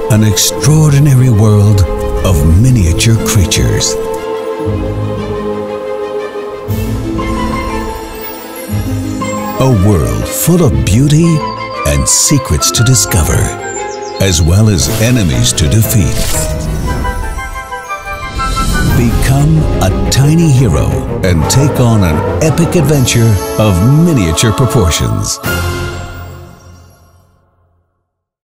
An extraordinary world of miniature creatures. A world full of beauty and secrets to discover, as well as enemies to defeat. Become a tiny hero and take on an epic adventure of miniature proportions.